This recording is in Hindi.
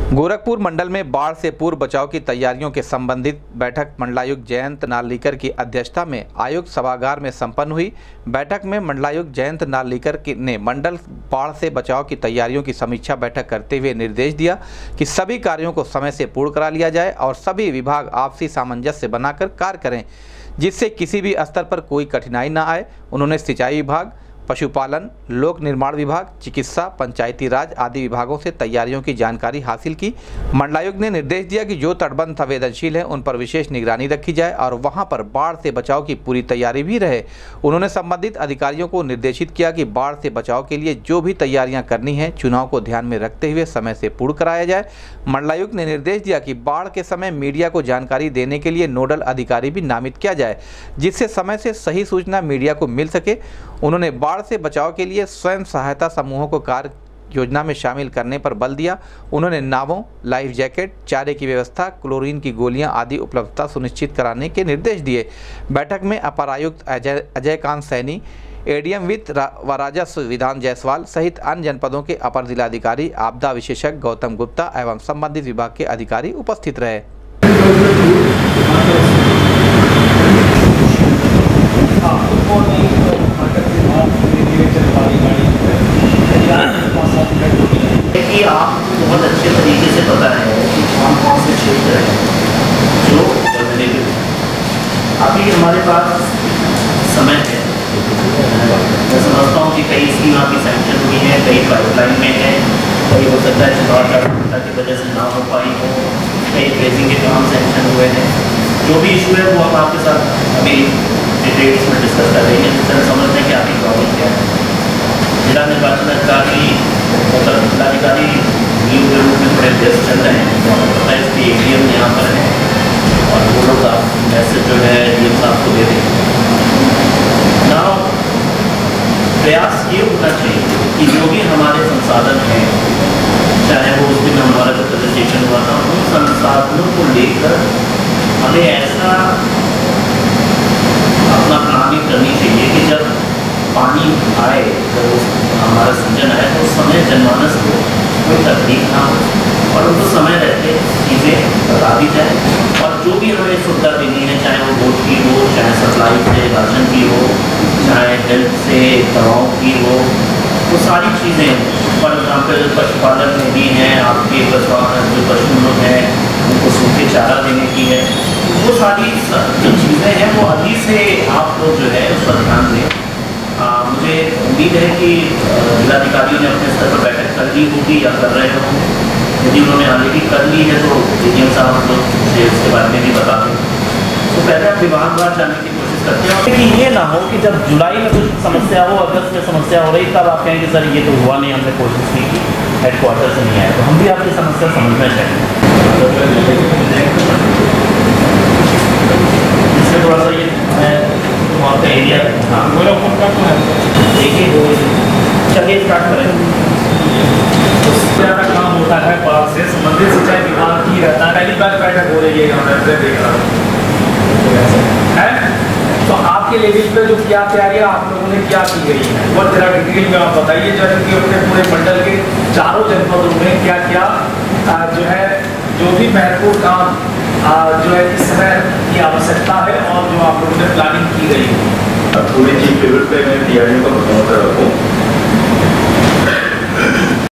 गोरखपुर मंडल में बाढ़ से पूर्व बचाव की तैयारियों के संबंधित बैठक मंडलायुक्त जयंत नार्लिकर की अध्यक्षता में आयुक्त सभागार में संपन्न हुई। बैठक में मंडलायुक्त जयंत नार्लिकर ने मंडल बाढ़ से बचाव की तैयारियों की समीक्षा बैठक करते हुए निर्देश दिया कि सभी कार्यों को समय से पूर्ण करा लिया जाए और सभी विभाग आपसी सामंजस्य बनाकर कार्य करें, जिससे किसी भी स्तर पर कोई कठिनाई न आए। उन्होंने सिंचाई विभाग, पशुपालन, लोक निर्माण विभाग, चिकित्सा, पंचायती राज आदि विभागों से तैयारियों की जानकारी हासिल की। मंडलायुक्त ने निर्देश दिया कि जो तटबंध संवेदनशील है उन पर विशेष निगरानी रखी जाए और वहां पर बाढ़ से बचाव की पूरी तैयारी भी रहे। उन्होंने संबंधित अधिकारियों को निर्देशित किया कि बाढ़ से बचाव के लिए जो भी तैयारियां करनी है चुनाव को ध्यान में रखते हुए समय से पूर्ण कराया जाए। मंडलायुक्त ने निर्देश दिया कि बाढ़ के समय मीडिया को जानकारी देने के लिए नोडल अधिकारी भी नामित किया जाए, जिससे समय से सही सूचना मीडिया को मिल सके। उन्होंने बाढ़ से बचाव के लिए स्वयं सहायता समूहों को कार्य योजना में शामिल करने पर बल दिया। उन्होंने नावों, लाइफ जैकेट, चारे की व्यवस्था, क्लोरीन की गोलियां आदि उपलब्धता सुनिश्चित कराने के निर्देश दिए। बैठक में अपर आयुक्त अजय कांत सैनी, एडीएम वित्त व राजस्व विधान जायसवाल सहित अन्य जनपदों के अपर जिलाधिकारी, आपदा विशेषज्ञ गौतम गुप्ता एवं संबंधित विभाग के अधिकारी उपस्थित रहे। कि आप बहुत अच्छे तरीके से पता है कि कौन से क्षेत्र हैं जो वल्नरेबल हैं। अभी हमारे पास समय है, मैं समझता हूँ कि कई स्कीम आपकी सैंक्शन हुई है, कई पाइपलाइन में है, कई हो सकता है चुनाव की वजह से ना हो पाई हो, कई ट्रेसिंग के काम सैंक्शन हुए हैं। जो भी इशू है वो हम आपके साथ अभी डिटेल्स में डिस्कस कर रहे हैं, जिससे समझते हैं कि आपकी प्रॉब्लम क्या है। जिला निर्वाचन अधिकारी मतलब जिलाधिकारी न्यू के रूप में थोड़े व्यस्त चल रहे हैं, तो हमें पता है इसके एडीएम यहाँ पर हैं और वो लोग आप मैसेज जो है डीएम साहब को दे दें। ना प्रयास ये होना चाहिए कि जो भी हमारे संसाधन हैं, चाहे वो उस दिन हमारा जो प्रेजेंटेशन हुआ था, उन संसाधनों को लेकर हमें ऐसा अपना प्लानिंग करनी चाहिए कि जब पानी आए, जब हमारा सीजन आए तो उस समय जनमानस को कोई तकलीफ ना हो और उनको समय रहते चीज़ें बता दी जाए। और जो भी हमें सुविधा देनी है, चाहे वो वोट की हो, चाहे सप्लाई से राशन की हो, चाहे हेल्थ से दवाओं की हो, वो सारी चीज़ें। फॉर एग्जाम्पल पशुपालन में भी हैं, आपके जो पशु लोग हैं उनको सूखे चारा देने की है, वो सारी जो चीज़ें हैं वो अभी से आप लोग जो है उस पर ध्यान दें। मुझे उम्मीद है कि जिलाधिकारियों ने अपने स्तर पर बैठक कर ली होगी या कर रहे होंगे। यदि उन्होंने ऑलरेडी कर ली है तो डीएम साहब हम लोग मुझे उसके बारे में भी बता दें। तो पहले हम विभागवार जाने की कोशिश करते हैं कि ये ना हो कि जब जुलाई में कुछ समस्या हो, अगस्त में समस्या हो रही, तब आप कहें कि सर ये तो हुआ नहीं, हमने कोशिश की कि हेडक्वार्टर से नहीं आया। तो हम भी आपकी समस्या समझना चाहिए। इससे थोड़ा सा ये वहाँ का एरिया, हाँ देखिए चलिए स्टार्ट करें। उससे ज़्यादा काम होता है बाढ़ से संबंधित सिंचाई विभाग की रहता है। पहली बार बैठक हो रही है, तो आपके लेवल पे जो क्या तैयारी आप लोगों ने क्या की गई है वो जरा डिटेल में आप बताइए, जैसे कि अपने पूरे मंडल के चारों जनपदों में क्या क्या जो है जो भी महत्वपूर्ण काम जो है इस समय की आवश्यकता है और जो आप लोगों ने प्लानिंग की गई है। पूरी चीज लेवल पे मैं तैयारियों का बताऊँ।